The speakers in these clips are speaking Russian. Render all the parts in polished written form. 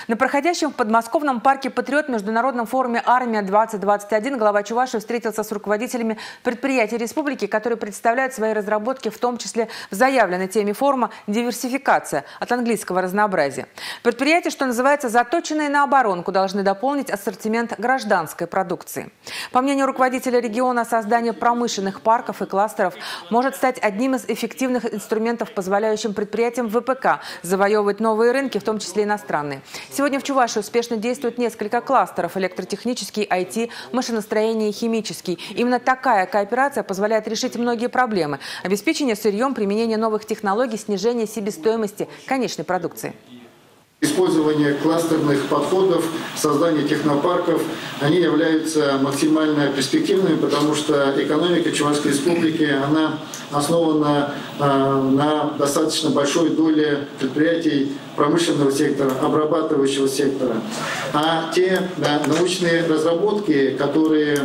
На проходящем в подмосковном парке «Патриот» международном форуме «Армия-2021» глава Чувашии встретился с руководителями предприятий республики, которые представляют свои разработки, в том числе в заявленной теме форума «Диверсификация» от английского «разнообразие». Предприятия, что называется, заточенные на оборонку, должны дополнить ассортимент гражданской продукции. По мнению руководителя региона, создание промышленных парков и кластеров может стать одним из эффективных инструментов, позволяющим предприятиям ВПК завоевывать новые рынки, в том числе иностранные. Сегодня в Чувашии успешно действует несколько кластеров – электротехнический, IT, машиностроение и химический. Именно такая кооперация позволяет решить многие проблемы – обеспечение сырьем, применение новых технологий, снижение себестоимости конечной продукции. Использование кластерных подходов, создание технопарков, они являются максимально перспективными, потому что экономика Чувашской республики, она основана на достаточно большой доле предприятий промышленного сектора, обрабатывающего сектора. А те научные разработки, которые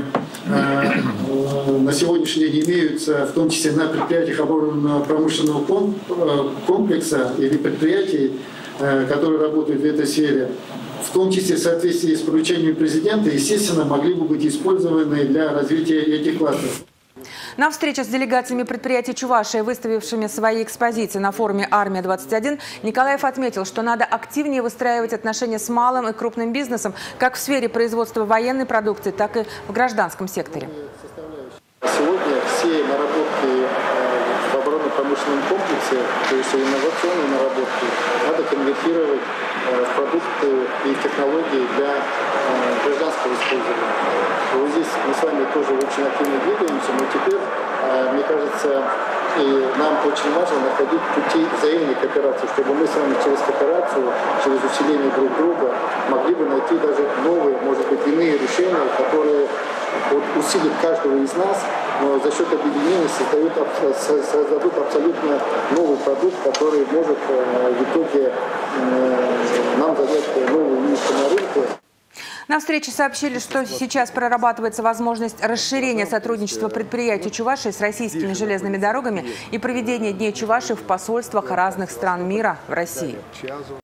на сегодняшний день имеются, в том числе на предприятиях оборонного промышленного комплекса или предприятий, которые работают в этой сфере, в том числе в соответствии с поручениями президента, естественно, могли бы быть использованы для развития этих кластеров. На встрече с делегациями предприятий Чувашии, выставившими свои экспозиции на форуме «Армия-21», Николаев отметил, что надо активнее выстраивать отношения с малым и крупным бизнесом, как в сфере производства военной продукции, так и в гражданском секторе. Сегодня все наработки в оборонно-промышленном комплексе, то есть инновационные наработки, надо конвертировать в продукты и технологии для гражданского использования. Вот здесь мы с вами тоже очень активно двигаемся, но теперь, мне кажется, и нам очень важно находить пути взаимной кооперации, чтобы мы с вами через кооперацию, через усиление друг друга могли бы найти даже новые, может быть, иные решения, которые усилят каждого из нас, но за счет объединения создадут абсолютно новый продукт, который может в итоге нам занять новую нишу на рынке. На встрече сообщили, что сейчас прорабатывается возможность расширения сотрудничества предприятий Чувашии с российскими железными дорогами и проведения Дней Чувашии в посольствах разных стран мира в России.